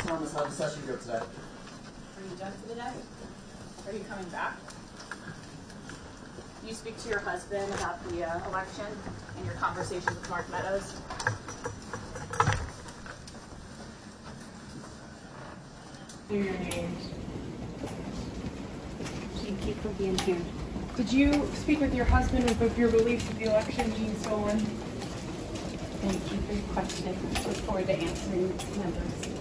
Thomas, how'd the session go today? Are you done for the day? Are you coming back? You speak to your husband about the election and your conversation with Mark Meadows. Say your names. Thank you for being here. Did you speak with your husband of your beliefs of the election being stolen? Thank you for your question. Look forward to answering members.